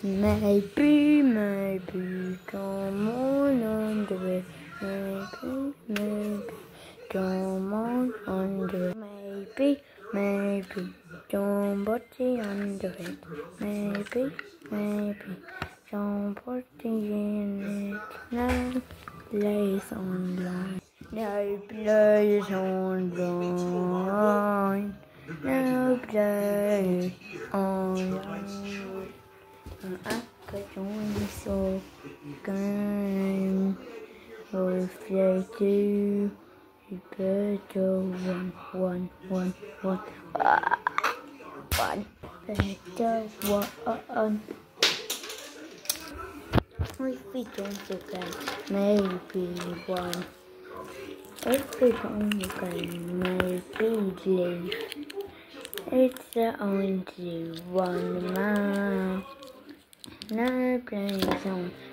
Maybe, come on the way. Maybe, come on the way. Maybe, somebody on the way. Maybe, somebody in it. No place online. No place online. No place online. I could only so game with the two. You better one. One better one. If we don't again, maybe one. If we don't again, maybe leave. It's the only one man. No place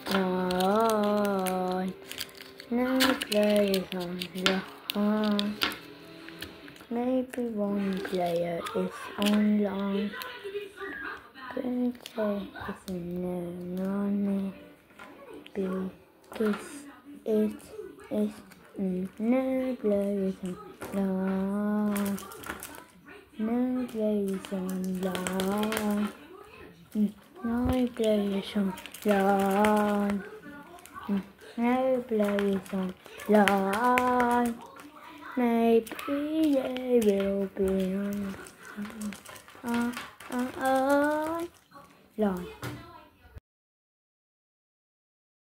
online. No place online. Maybe one player is online. But it's no money. Because it is no place online. No place online. No place online. No place online. Maybe they will be on.